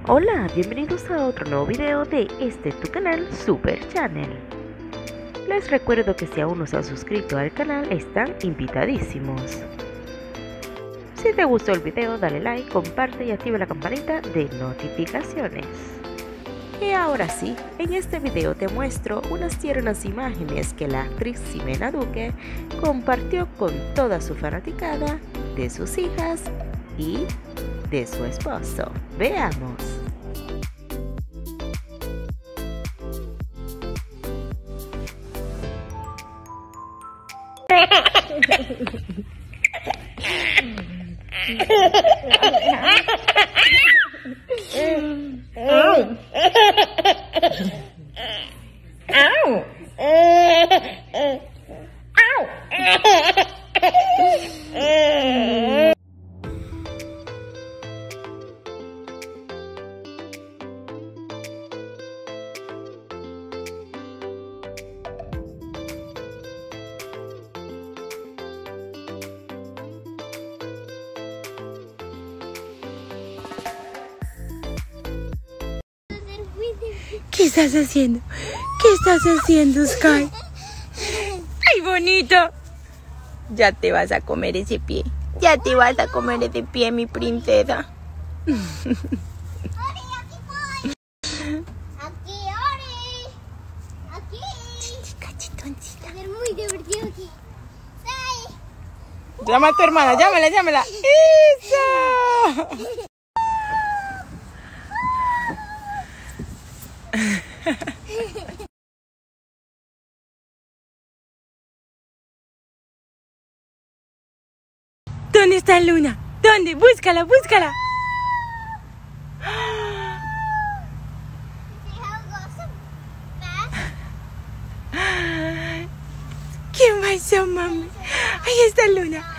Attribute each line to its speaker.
Speaker 1: Hola, bienvenidos a otro nuevo video de tu canal Super Channel. Les recuerdo que si aún no se han suscrito al canal están invitadísimos. Si te gustó el video dale like, comparte y activa la campanita de notificaciones. Y ahora sí, en este video te muestro unas tiernas imágenes que la actriz Ximena Duque compartió con toda su fanaticada de sus hijas y de su esposo. Veamos.
Speaker 2: ¿Qué estás haciendo? ¿Qué estás haciendo, Sky? ¡Ay, bonito! Ya te vas a comer ese pie. Ya te vas a comer ese pie, mi princesa.
Speaker 3: Aquí, Ori. Aquí.
Speaker 2: Cachetoncita.
Speaker 3: Va a ser muy divertido aquí. ¡Ay!
Speaker 2: Llama a tu hermana, llámala. ¡Eso! ¿Dónde está Luna? ¿Dónde? Búscala.
Speaker 3: See how it goes so fast?
Speaker 2: ¿Qué pasó, mami? Ahí está Luna.